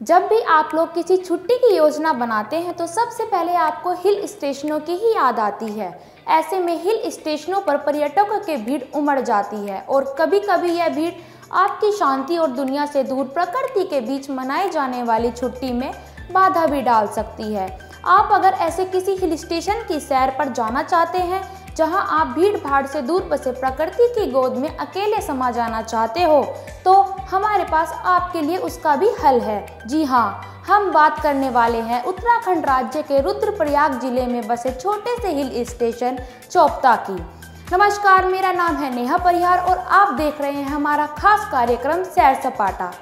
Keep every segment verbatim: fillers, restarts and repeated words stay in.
जब भी आप लोग किसी छुट्टी की योजना बनाते हैं तो सबसे पहले आपको हिल स्टेशनों की ही याद आती है। ऐसे में हिल स्टेशनों पर पर्यटकों की भीड़ उमड़ जाती है और कभी कभी यह भीड़ आपकी शांति और दुनिया से दूर प्रकृति के बीच मनाई जाने वाली छुट्टी में बाधा भी डाल सकती है। आप अगर ऐसे किसी हिल स्टेशन की सैर पर जाना चाहते हैं जहां आप भीड़ भाड़ से दूर बसे प्रकृति की गोद में अकेले समा जाना चाहते हो, तो हमारे पास आपके लिए उसका भी हल है। जी हाँ, हम बात करने वाले हैं उत्तराखंड राज्य के रुद्रप्रयाग जिले में बसे छोटे से हिल स्टेशन चोपता की। नमस्कार, मेरा नाम है नेहा परिहार और आप देख रहे हैं हमारा खास कार्यक्रम सैर सपाटा।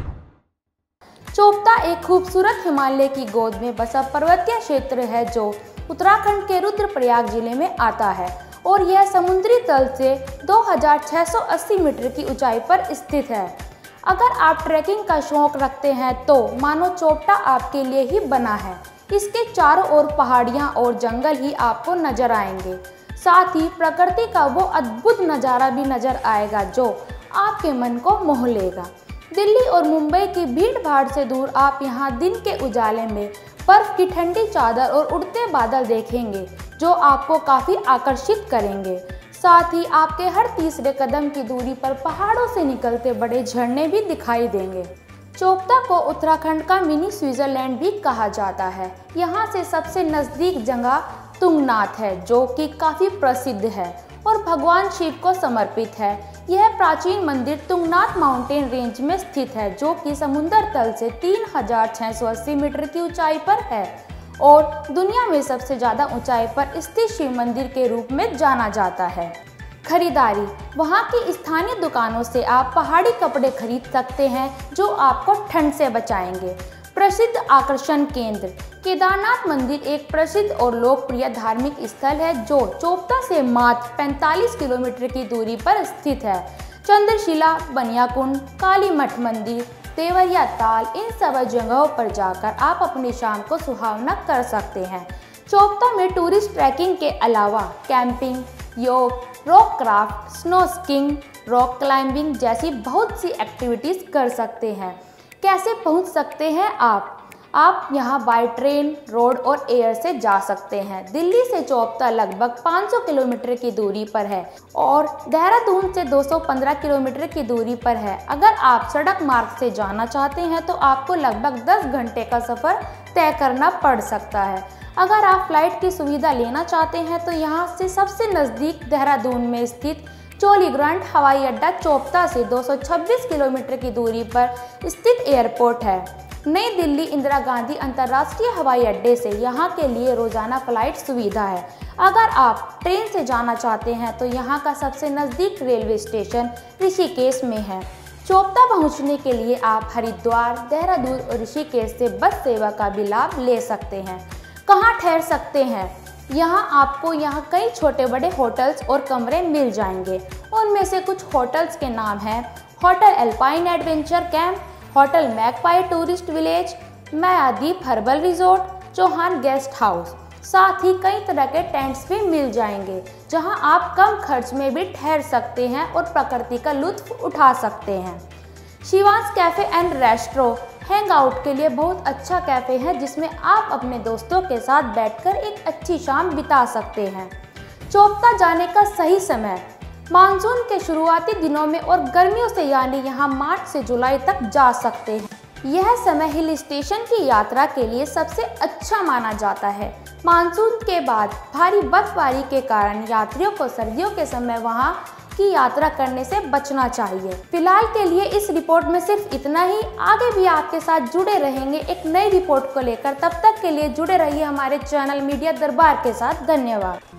चोपता एक खूबसूरत हिमालय की गोद में बसा पर्वतीय क्षेत्र है जो उत्तराखंड के रुद्रप्रयाग जिले में आता है और यह समुद्री तल से दो हज़ार छह सौ अस्सी मीटर की ऊंचाई पर स्थित है। अगर आप ट्रैकिंग का शौक रखते हैं तो मानो चोपता आपके लिए ही बना है। इसके चारों ओर पहाड़ियां और जंगल ही आपको नजर आएंगे, साथ ही प्रकृति का वो अद्भुत नज़ारा भी नजर आएगा जो आपके मन को मोह लेगा। दिल्ली और मुंबई की भीड़ भाड़ से दूर आप यहाँ दिन के उजाले में बर्फ की ठंडी चादर और उड़ते बादल देखेंगे जो आपको काफ़ी आकर्षित करेंगे। साथ ही आपके हर तीसरे कदम की दूरी पर पहाड़ों से निकलते बड़े झरने भी दिखाई देंगे। चोपता को उत्तराखंड का मिनी स्विट्जरलैंड भी कहा जाता है। यहाँ से सबसे नज़दीक जगह तुंगनाथ है जो कि काफ़ी प्रसिद्ध है और भगवान शिव को समर्पित है। यह प्राचीन मंदिर तुंगनाथ माउंटेन रेंज में स्थित है जो कि समुद्र तल से तीन हज़ार छह सौ अस्सी मीटर की ऊंचाई पर है और दुनिया में सबसे ज़्यादा ऊंचाई पर स्थित शिव मंदिर के रूप में जाना जाता है। खरीदारी, वहाँ की स्थानीय दुकानों से आप पहाड़ी कपड़े खरीद सकते हैं जो आपको ठंड से बचाएंगे। प्रसिद्ध आकर्षण केंद्र, केदारनाथ मंदिर एक प्रसिद्ध और लोकप्रिय धार्मिक स्थल है जो चोपता से मात्र पैंतालीस किलोमीटर की दूरी पर स्थित है। चंद्रशिला, बनियाकुंड, काली मठ मंदिर, देवरिया ताल, इन सब जगहों पर जाकर आप अपनी शाम को सुहावना कर सकते हैं। चोपता में टूरिस्ट ट्रैकिंग के अलावा camping, yoga, rock craft, snow skiing, rock climbing जैसी बहुत सी एक्टिविटीज़ कर सकते हैं। कैसे पहुंच सकते हैं आप? आप यहां बाय ट्रेन, रोड और एयर से जा सकते हैं। दिल्ली से चोपता लगभग पाँच सौ किलोमीटर की दूरी पर है और देहरादून से दो सौ पंद्रह किलोमीटर की दूरी पर है। अगर आप सड़क मार्ग से जाना चाहते हैं तो आपको लगभग दस घंटे का सफ़र तय करना पड़ सकता है। अगर आप फ्लाइट की सुविधा लेना चाहते हैं तो यहाँ से सबसे नज़दीक देहरादून में स्थित चोलीग्रांट हवाई अड्डा चोपता से दो सौ छब्बीस किलोमीटर की दूरी पर स्थित एयरपोर्ट है। नई दिल्ली इंदिरा गांधी अंतर्राष्ट्रीय हवाई अड्डे से यहाँ के लिए रोजाना फ्लाइट सुविधा है। अगर आप ट्रेन से जाना चाहते हैं तो यहाँ का सबसे नज़दीक रेलवे स्टेशन ऋषिकेश में है। चोपता पहुँचने के लिए आप हरिद्वार, देहरादून और ऋषिकेश से बस सेवा का भी लाभ ले सकते हैं। कहाँ ठहर सकते हैं? यहाँ आपको यहाँ कई छोटे बड़े होटल्स और कमरे मिल जाएंगे। उनमें से कुछ होटल्स के नाम हैं hotel alpine adventure camp, hotel magpie tourist village, Mayadeep herbal resort, Chauhan guest house. साथ ही कई तरह के टेंट्स भी मिल जाएंगे जहां आप कम खर्च में भी ठहर सकते हैं और प्रकृति का लुत्फ उठा सकते हैं। Shivansh cafe and restro hang out के लिए बहुत अच्छा कैफ़े है जिसमें आप अपने दोस्तों के साथ बैठकर एक अच्छी शाम बिता सकते हैं। चोपता जाने का सही समय मानसून के शुरुआती दिनों में और गर्मियों से यानी यहाँ मार्च से जुलाई तक जा सकते हैं। यह समय हिल स्टेशन की यात्रा के लिए सबसे अच्छा माना जाता है। मानसून के बाद भारी बर्फबारी के कारण यात्रियों को सर्दियों के समय वहाँ की यात्रा करने से बचना चाहिए। फिलहाल के लिए इस रिपोर्ट में सिर्फ इतना ही। आगे भी आपके साथ जुड़े रहेंगे एक नई रिपोर्ट को लेकर। तब तक के लिए जुड़े रहिए हमारे चैनल मीडिया दरबार के साथ। धन्यवाद।